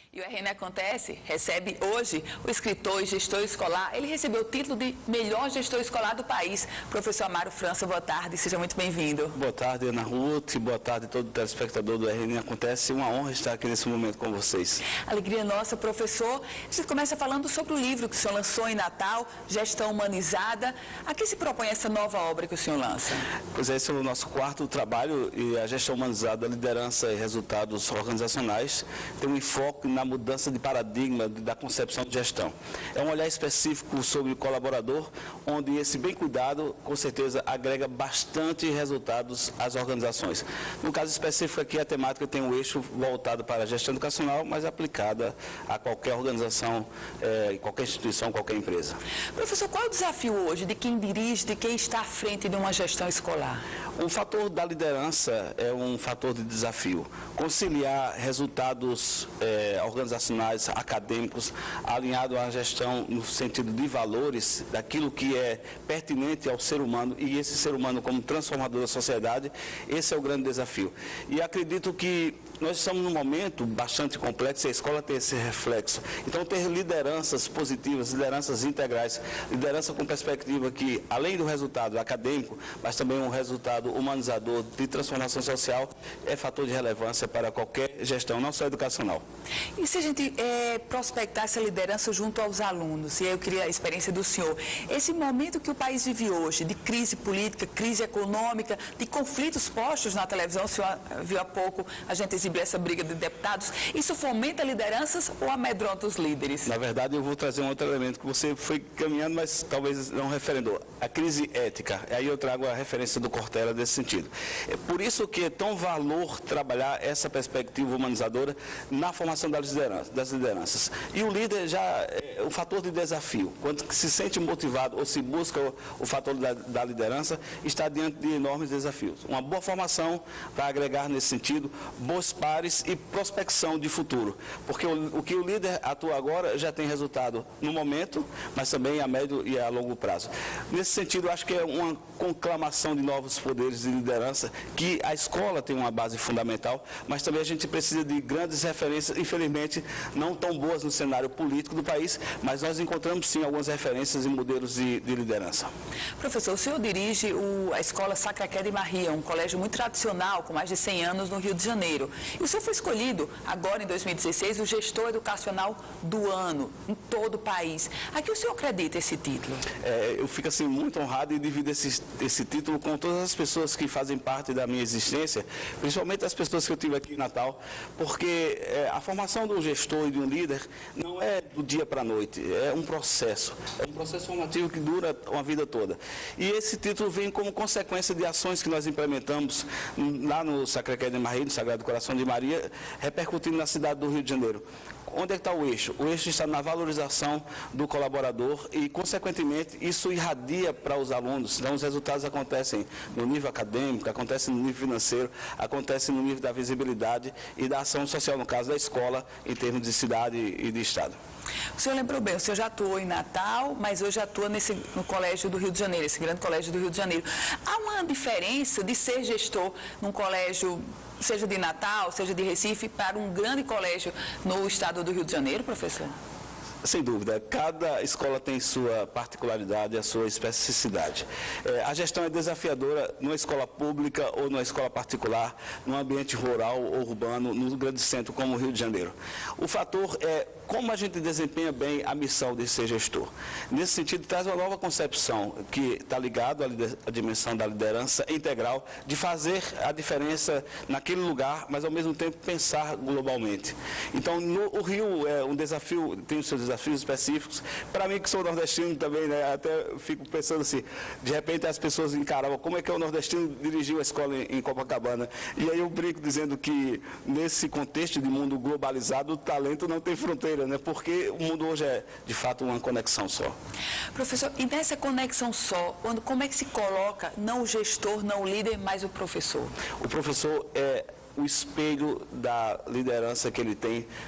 E o RN Acontece recebe hoje o escritor e gestor escolar. Ele recebeu o título de melhor gestor escolar do país. Professor Amaro França, boa tarde, seja muito bem-vindo. Boa tarde, Ana Ruth, boa tarde a todo telespectador do RN Acontece. Uma honra estar aqui nesse momento com vocês. Alegria nossa, professor. Você começa falando sobre o livro que o senhor lançou em Natal, Gestão Humanizada. A que se propõe essa nova obra que o senhor lança? Pois é, esse é o nosso quarto trabalho e a Gestão Humanizada, Liderança e Resultados Organizacionais tem um enfoque na mudança de paradigma da concepção de gestão. É um olhar específico sobre o colaborador, onde esse bem cuidado, com certeza, agrega bastante resultados às organizações. No caso específico aqui, a temática tem um eixo voltado para a gestão educacional, mas aplicada a qualquer organização, qualquer instituição, qualquer empresa. Professor, qual é o desafio hoje de quem dirige, de quem está à frente de uma gestão escolar? O fator da liderança é um fator de desafio. Conciliar resultados organizacionais, acadêmicos, alinhado à gestão no sentido de valores, daquilo que é pertinente ao ser humano e esse ser humano como transformador da sociedade, esse é o grande desafio. E acredito que nós estamos num momento bastante complexo e a escola tem esse reflexo. Então, ter lideranças positivas, lideranças integrais, liderança com perspectiva que, além do resultado acadêmico, mas também um resultado humanizador de transformação social, é fator de relevância para qualquer gestão, não só educacional. E se a gente prospectar essa liderança junto aos alunos, e aí eu queria a experiência do senhor, esse momento que o país vive hoje, de crise política, crise econômica, de conflitos postos na televisão, o senhor viu há pouco, a gente exibiu essa briga de deputados, isso fomenta lideranças ou amedronta os líderes? Na verdade, eu vou trazer um outro elemento que você foi caminhando, mas talvez não referendou. A crise ética. Aí eu trago a referência do Cortella nesse sentido. É por isso que é tão valor trabalhar essa perspectiva humanizadora na formação das lideranças. E o líder já é o fator de desafio. Quando se sente motivado ou se busca o fator da liderança, está diante de enormes desafios. Uma boa formação vai agregar nesse sentido boas pares e prospecção de futuro. Porque o que o líder atua agora já tem resultado no momento, mas também a médio e a longo prazo. Nesse sentido, acho que é uma conclamação de novos poderes de liderança, que a escola tem uma base fundamental, mas também a gente precisa de grandes referências, infelizmente, não tão boas no cenário político do país, mas nós encontramos sim algumas referências e modelos de liderança. Professor, o senhor dirige a escola Sacré-Cœur de Maria, um colégio muito tradicional, com mais de 100 anos no Rio de Janeiro. E o senhor foi escolhido, agora em 2016, o gestor educacional do ano, em todo o país. A que o senhor acredita esse título? Eu fico assim muito honrado e divido esse título com todas as pessoas que fazem parte da minha existência, principalmente as pessoas que eu tive aqui em Natal, porque a formação de um gestor e de um líder não é do dia para a noite, é um processo formativo que dura uma vida toda. E esse título vem como consequência de ações que nós implementamos lá no Sacré-Cœur de Maria, no Sagrado Coração de Maria, repercutindo na cidade do Rio de Janeiro. Onde é que está o eixo? O eixo está na valorização do colaborador e, consequentemente, isso irradia para os alunos. Então, os resultados acontecem no nível acadêmico, acontecem no nível financeiro, acontecem no nível da visibilidade e da ação social, no caso da escola, em termos de cidade e de estado. O senhor lembrou bem, o senhor já atuou em Natal, mas hoje atua no Colégio do Rio de Janeiro, esse grande colégio do Rio de Janeiro. Há uma diferença de ser gestor num colégio, seja de Natal, seja de Recife, para um grande colégio no estado do Rio de Janeiro, professor? Sem dúvida, cada escola tem sua particularidade, a sua especificidade. A gestão é desafiadora numa escola pública ou numa escola particular, num ambiente rural ou urbano, num grande centro como o Rio de Janeiro. O fator é como a gente desempenha bem a missão de ser gestor. Nesse sentido, traz uma nova concepção que está ligado à dimensão da liderança integral, de fazer a diferença naquele lugar, mas ao mesmo tempo pensar globalmente. Então, o Rio é um desafio, tem os seus desafios específicos. Para mim, que sou nordestino também, né, até fico pensando assim, de repente as pessoas encaravam como é que o nordestino dirigiu a escola em Copacabana. E aí eu brinco dizendo que nesse contexto de mundo globalizado, o talento não tem fronteira, né, porque o mundo hoje é, de fato, uma conexão só. Professor, e nessa conexão só, como é que se coloca não o gestor, não o líder, mas o professor? O professor é o espelho da liderança que ele tem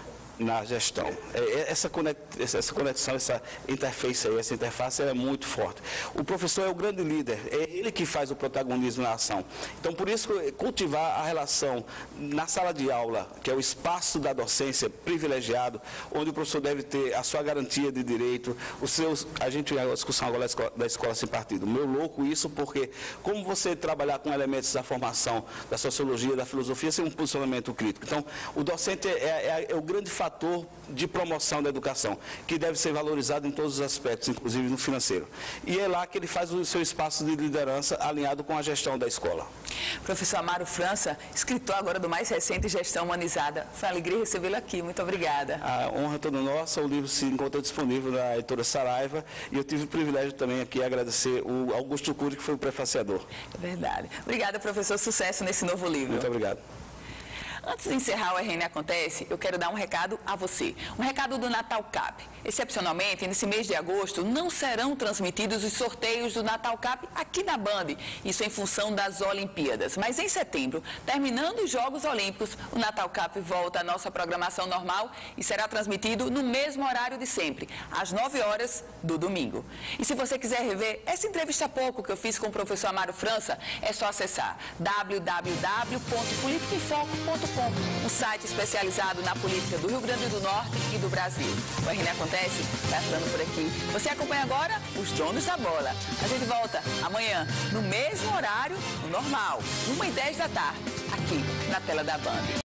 na gestão. Essa conexão, essa interface aí, essa interface é muito forte. O professor é o grande líder, é ele que faz o protagonismo na ação. Então, por isso, cultivar a relação na sala de aula, que é o espaço da docência privilegiado, onde o professor deve ter a sua garantia de direito, a gente tem a discussão agora da escola sem partido. Meu louco isso, porque como você trabalhar com elementos da formação, da sociologia, da filosofia, sem um posicionamento crítico. Então, o docente é o grande fator de promoção da educação, que deve ser valorizado em todos os aspectos, inclusive no financeiro. E é lá que ele faz o seu espaço de liderança alinhado com a gestão da escola. Professor Amaro França, escritor agora do mais recente Gestão Humanizada. Foi uma alegria recebê-lo aqui. Muito obrigada. A honra é toda nossa. O livro se encontra disponível na editora Saraiva e eu tive o privilégio também aqui de agradecer o Augusto Cury, que foi o prefaciador. É verdade. Obrigada, professor. Sucesso nesse novo livro. Muito obrigado. Antes de encerrar o RN Acontece, eu quero dar um recado a você. Um recado do Natal Cap. Excepcionalmente, nesse mês de agosto, não serão transmitidos os sorteios do Natal Cap aqui na Band. Isso em função das Olimpíadas. Mas em setembro, terminando os Jogos Olímpicos, o Natal Cap volta à nossa programação normal e será transmitido no mesmo horário de sempre, às 9 horas do domingo. E se você quiser rever essa entrevista há pouco que eu fiz com o professor Amaro França, é só acessar www.politicaemfoco.com, um site especializado na política do Rio Grande do Norte e do Brasil. O RN Acontece vai ficando por aqui. Você acompanha agora os Donos da Bola. A gente volta amanhã, no mesmo horário, no normal, 1h10 da tarde, aqui na tela da Band.